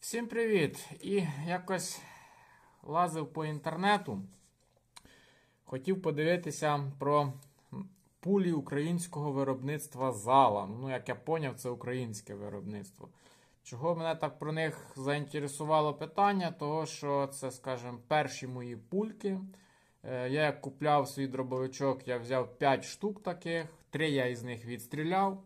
Всім привіт! І якось лазив по інтернету. Хотів подивитися про пулі українського виробництва Зала. Ну, як я поняв, це українське виробництво. Чого мене так про них заінтересувало питання? Того, що це, скажімо, перші мої пульки. Я як купляв свій дробовичок, я взяв 5 штук таких, 3 я із них відстріляв.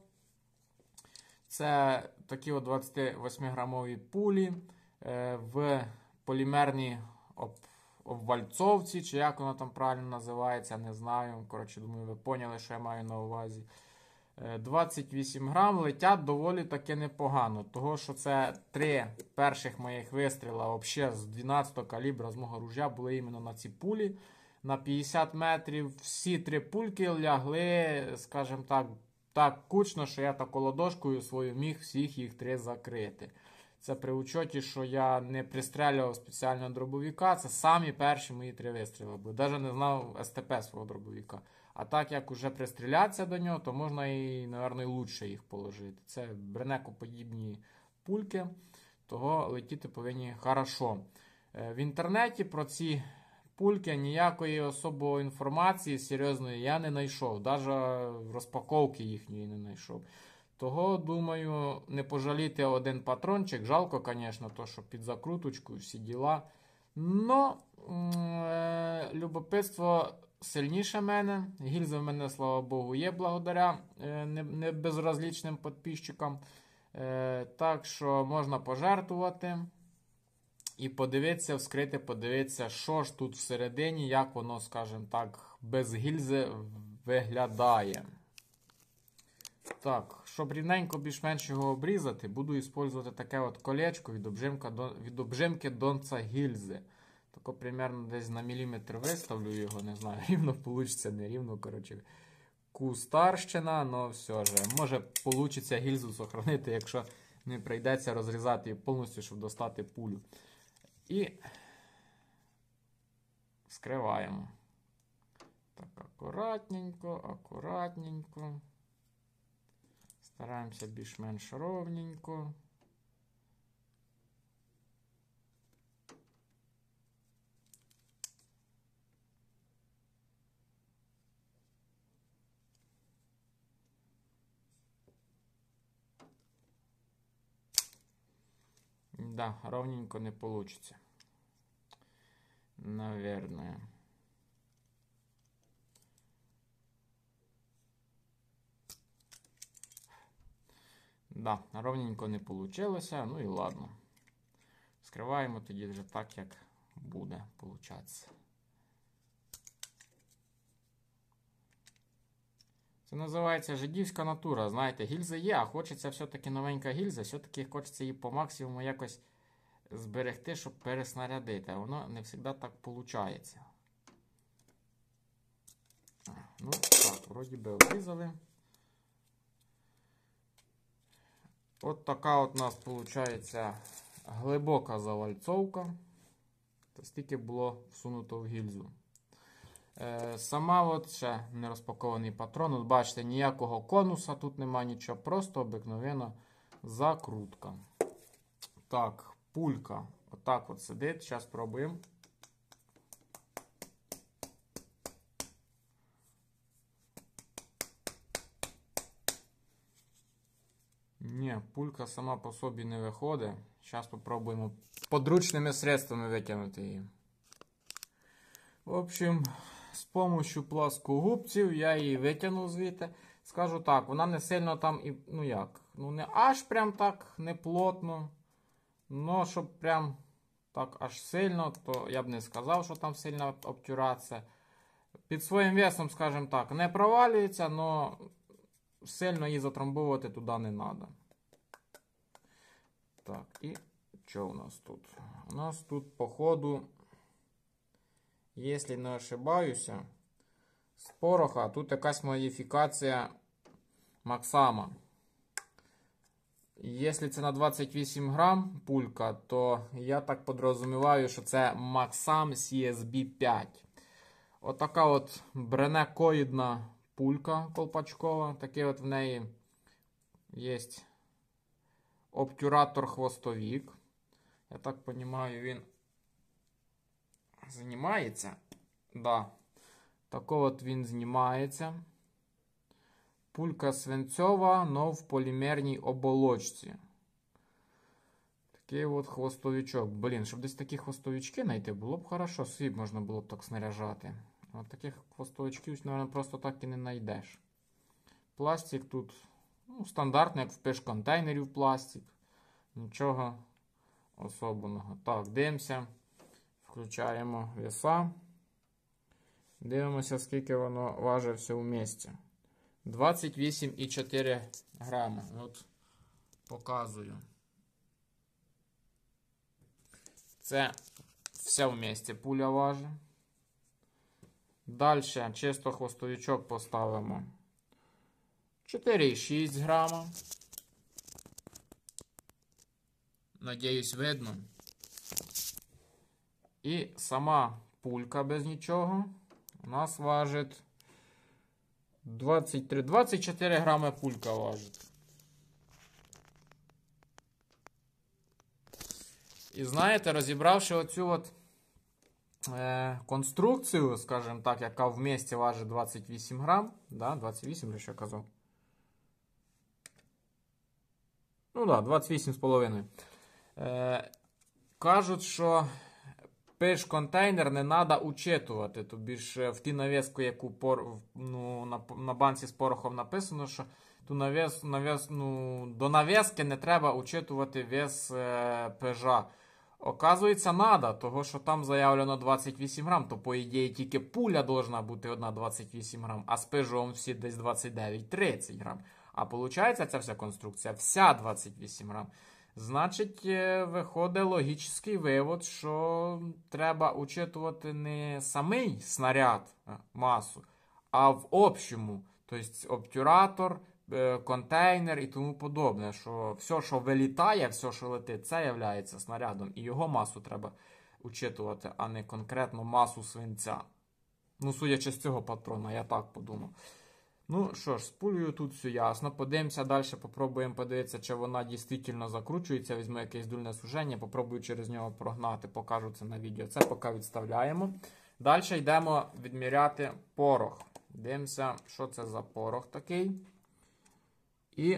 Це такі 28-грамові пулі в полімерній обвальцовці, чи як воно там правильно називається, не знаю. Коротше, думаю, ви поняли, що я маю на увазі. 28 грам летять доволі таки непогано. Того, що це 3 перших моїх вистріла взагалі з 12 калібра з мого ружя були іменно на ці пулі. На 50 метрів всі 3 пульки лягли, скажімо так кучно, що я так ладошкою свою міг всіх їх 3 закрити. Це при учоті, що я не пристрелював спеціального дробовика, це самі перші мої 3 вистріли були. Навіть не знав СТП свого дробовика. А так як уже пристрілятися до нього, то можна і, мабуть, лучше їх положити. Це бренекоподібні пульки, того летіти повинні хорошо. В інтернеті про ці пульки ніякої особової інформації серйозної я не знайшов. Навіть розпаковки їхньої не знайшов. Того, думаю, не пожаліти один патрончик. Жалко, звісно, то, що під закруточку всі діла. Но любопитство сильніше мене. Гільзи в мене, слава Богу, є благодаря не безразлічним підписчикам. Так що можна пожертвувати і подивитися, вскрити, подивитися, що ж тут всередині, як воно, скажімо так, без гільзи виглядає. Так, щоб рівненько більш-менш його обрізати, буду використовувати таке от колечко від обжимки донца гільзи. Тако примерно десь на міліметр виставлю його, не знаю, рівно вийде, не рівно, коротше. Кустарщина, але все ж. Може вийде гільзу сохранити, якщо не прийдеться розрізати її повністю, щоб достати пулю. І вскриваємо. Так, акуратненько. Стараємося більш-менш ровненько. Да, ровненько не получится. Наверное. Да, ровненько не получилося. Ну і ладно. Скриваємо тоді вже так, як буде получатися. Це називається жидівська натура. Знаєте, гільза є, а хочеться все-таки новенька гільза, все-таки хочеться її по максимуму якось зберегти, щоб переснарядити. А воно не завжди так виходить. Ну, так, вроді би обрізали. От така от у нас виходить глибока завальцовка. Та стільки було всунуто в гільзу. Сама от ще не розпакований патрон. От бачите, ніякого конуса тут немає нічого, просто обикновена закрутка. Так, пулька отак от сидить. Зараз спробуємо. Ні, пулька сама по собі не виходить. Зараз спробуємо подручними средствами витягнути її. В общем, з допомогою пласкогубців я її витягнув звідти. Скажу так, вона не сильно там, ну як, ну не аж прям так, не плотно. Но щоб прям так аж сильно, то я б не сказав, що там сильно обтюратися. Під своїм весом, скажімо так, не провалюється, але сильно її затрамбовувати туди не треба. Так, і що у нас тут? У нас тут, по ходу, якщо не ошибаюся, з пороха тут якась модифікація Максама. Якщо це на 28 грам пулька, то я так підрозуміваю, що це Maxam CSB 5. Отака от бренекоїдна пулька колпачкова. Такий от в неї є обтюратор-хвостовік. Я так розумію, він знімається. Да. Так от він знімається. Пулька свинцьова, но в полімерній оболочці. Такий от хвостовичок. Блін, щоб десь такі хвостовички знайти, було б хорошо. Свій можна було б так снаряжати. От таких хвостовичків, мабуть, просто так і не знайдеш. Пластик тут стандартний, як в пеш-контейнерів пластик. Нічого особливого. Так, дивимося. Включаємо веса. Дивимося, скільки воно важить все в місті. 28,4 грама. От показую. Це все в місті пуля важить. Далі чисто хвостовичок поставимо 4,6 грама. Надіюсь, видно. І сама пулька без нічого у нас важить 24 грами пулька важить. І знаєте, розібравши оцю от конструкцію, скажімо так, яка в місті важить 28 грам, да, 28 же що казав. Ну да, 28,5. Кажуть, що пеш-контейнер не треба учитувати. Тобі ж в ті нав'язку, яку на банці з порохом написано, що до нав'язки не треба учитувати вес пежа. Оказується, треба, тому що там заявлено 28 грам, то по ідеї тільки пуля повинна бути одна 28 грам, а з пежом всі десь 29-30 грам. А виходить, ця вся конструкція вся 28 грам. Значить, виходить логічний вивод, що треба учитувати не самий снаряд масу, а в общому. Тобто обтюратор, контейнер і тому подобне. Що все, що вилітає, все, що летить, це є снарядом. І його масу треба учитувати, а не конкретно масу свинця. Ну, судячи з цього патрона, я так подумав. Ну що ж, з пулею тут все ясно. Подивимося далі, попробуємо подивитися, чи вона дійсно закручується. Візьму якесь дульне суження, попробую через нього прогнати, покажу це на відео. Це поки відставляємо. Далі йдемо відміряти порох. Дивимося, що це за порох такий. І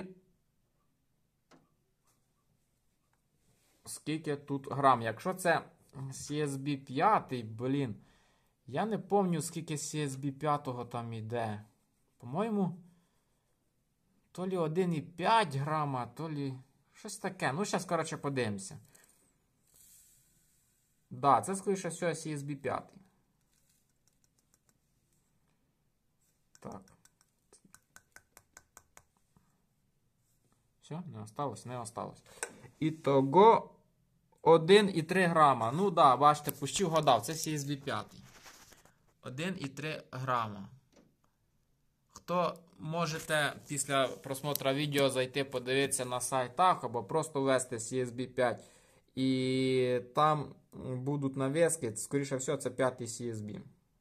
скільки тут грам. Якщо це CSB 5, блін, я не пам'ятаю, скільки CSB 5 там йде. По-моєму, то лі 1,5 грама, то лі щось таке. Ну, зараз, коротше, подивимося. Да, це, скоріше всього, CSB 5. Так. Все, не осталось, не осталось. Ітого 1,3 грама. Ну, да, бачите, почти вгадав, це CSB 5. 1,3 грама. Хто можете після просмотру відео зайти подивитися на сайтах або просто ввести CSB 5 і там будуть навіски, скоріше всього це 5 CSB.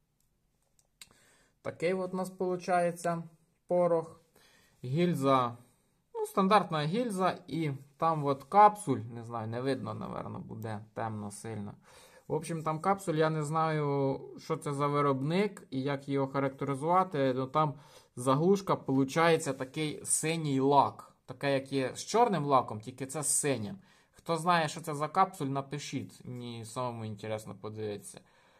Такий от у нас виходить порох. Гільза, ну, стандартна гільза і там от капсуль, не знаю, не видно, напевно, буде темно сильно. В общем, там капсуль, я не знаю, що це за виробник і як його характеризувати. Но там заглушка, виходить, такий синій лак. Таке, як є з чорним лаком, тільки це з синім. Хто знає, що це за капсуль, напишіть. Мені самому цікаво подивитися.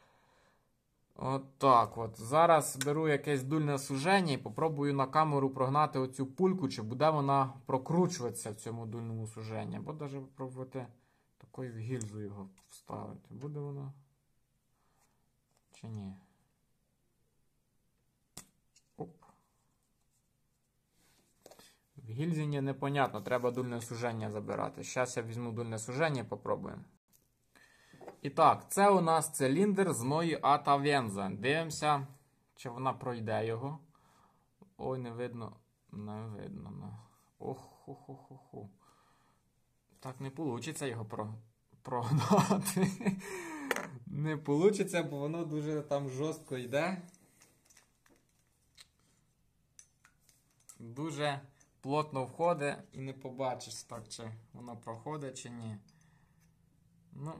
От так от. Зараз беру якесь дульне суження і попробую на камеру прогнати оцю пульку, чи буде вона прокручуватися в цьому дульному суженні. Або навіть попробувати такою в гільзу його вставити. Буде воно чи ні? Оп. В гільзі непонятно, треба дульне суження забирати. Зараз я візьму дульне суження і попробуємо. І так, це у нас циліндр з Neue Ata-Venza. Дивимося, чи вона пройде його. Ой, не видно. Не видно. Ох-хо-хо-хо-хо. Так не вийде його прогнати. Не вийде, бо воно дуже там жорстко йде. Дуже плотно входить і не побачиш, так, чи воно проходить, чи ні. Ну.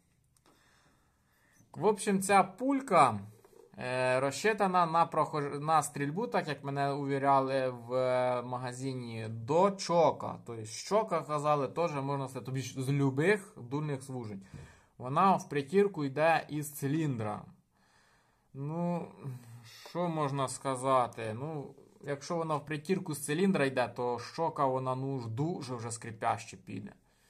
В общем, ця пулька розчитана на стрільбу, так як мене увіряли в магазині, до чока. Тобто, щока, казали, теж можна сказати, тобі з любих дульних звужень. Вона в притірку йде із циліндра. Ну, що можна сказати? Ну, якщо вона в притірку з циліндра йде, то щока вона ну, дуже вже скрипяще піде.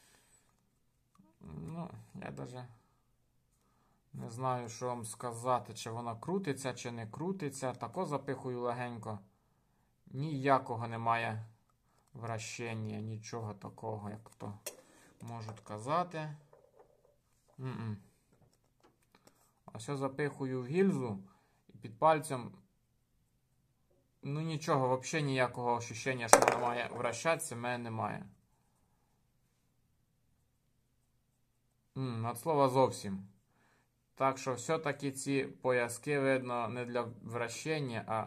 Ну, я навіть не знаю, що вам сказати, чи вона крутиться, чи не крутиться. Тако запихую легенько. Ніякого немає вращення, нічого такого, як то можуть казати. Ось я запихую в гільзу і під пальцем, ну нічого, взагалі ніякого ощущення, що вона має вращатися, в мене немає. От слова зовсім. Так що все-таки ці пояски, видно, не для вращення, а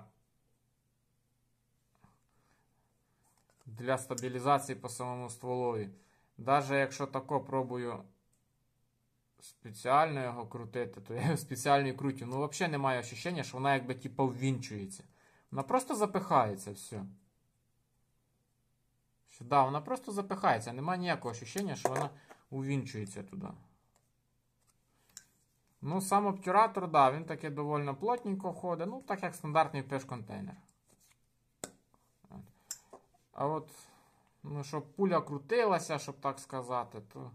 для стабілізації по самому стволові. Навіть якщо тако пробую спеціально його крутити, то я його спеціально і крутю. Ну, взагалі немає ощущення, що вона якби типу ввінчується. Вона просто запихається, все. Да, вона просто запихається. Немає ніякого ощущення, що вона увінчується туди. Ну, сам обтюратор, да, він таки доволі плотненько входить. Ну, так як стандартний пеш-контейнер. А от, ну, щоб пуля крутилася, щоб так сказати, то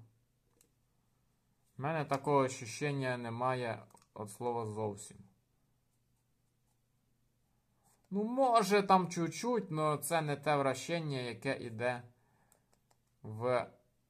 в мене такого ощущення немає від слова зовсім. Ну, може там чуть-чуть, але це не те вращення, яке йде в...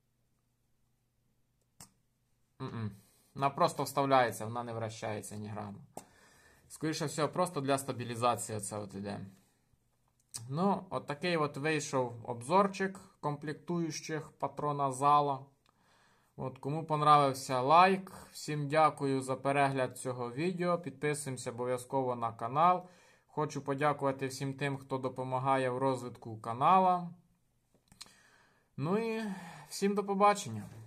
Вона просто вставляється, вона не вращається ні граму. Скоріше всього, просто для стабілізації це от іде. Ну, от такий от вийшов обзорчик комплектуючих патрона Зала. От, кому понравився, лайк. Всім дякую за перегляд цього відео. Підписуємося обов'язково на канал. Хочу подякувати всім тим, хто допомагає в розвитку канала. Ну і всім до побачення.